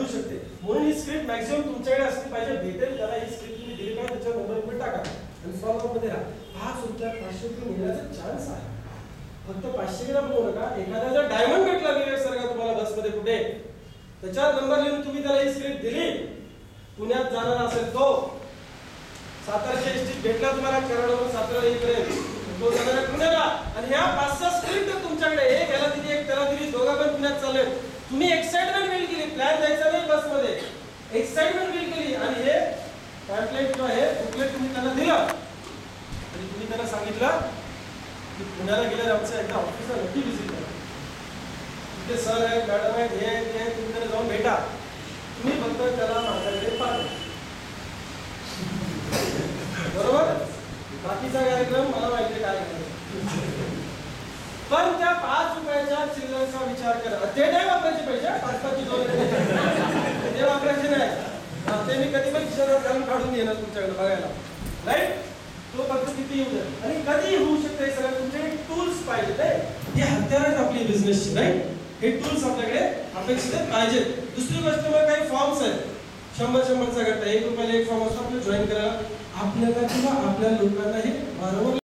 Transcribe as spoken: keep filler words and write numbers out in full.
शकते. म्हणून ही script maximum तुमच्याकडे असली पाहिजे. भेटेल त्याला ही स्क्रिप्ट तुम्ही दिली पाहिजे, त्याच्या मोबाईलवर टाका आणि फॉलो मध्ये राहा. पाच रुपयात पाचशे रुपये मिळण्याचा चान्स आहे. फक्त पाचशे ग्राम बघू नका. एखादा जर डायमंड भेटला विवेक सर का तुम्हाला बसमध्ये कुठे, त्याच्यावर नंबर लिहून तुम्ही त्याला ही स्क्रिप्ट दिली, पुण्यात जाणार असेल तो, सातारच्या एसटीत भेटला तुम्हाला कराडवरून सातारा येईपर्यंत, तो जाणार पुण्याला. आणि ह्या पाच सहा स्क्रिप्ट तुमच्याकडे, एक याला दिली एक त्याला दिली, दोघा पण पुण्यात चालले. तुम्ही एक्साइटमेंट बिल्ड केली, प्लॅन द्यायचा नाही बसमध्ये, एक्साइटमेंट बिल्ड केली आणि हे पॅम्पलेट किंवा हे बुकलेट तुम्ही त्यांना दिलं आणि तुम्ही त्यांना सांगितलं की पुण्याला गेल्यावर आमचं एकदा ऑफिसला नक्की व्हिजिट करा, तिथे सर आहेत, मॅडम आहेत, हे आहेत, हे आहेत, तुम्ही त्याला जाऊन भेटा. तुम्ही फक्त त्याला माझ्याकडे पाठवा, बरोबर. बाकीचा कार्यक्रम मला माहिती काय करायचं. पण त्या पाच रुपयाच्या चिल्लरचा विचार करा. ते नाही वापरायचे पैसे, पाच पाचची दोन ते वापरायचे नाही. ते मी कधी पण खिशात घालून काढून येणार तुमच्याकडे बघायला, राईट. तो फक्त किती येऊ द्या आणि कधी होऊ शकते हे सगळं. तुमच्याकडे टूल्स पाहिजे, नाही हे हत्यार आहेत आपली बिझनेसची, राईट. हे टूल्स आपल्याकडे अपेक्षित पाहिजेत. दुसरी गोष्ट मग काही फॉर्म्स आहेत, शंभर शंभरचा गट, एक रुपयाला एक फॉर्म असतो आपल्याला जॉईन करायला. आपल्याला किंवा आपल्या लोकांना हे वारंवार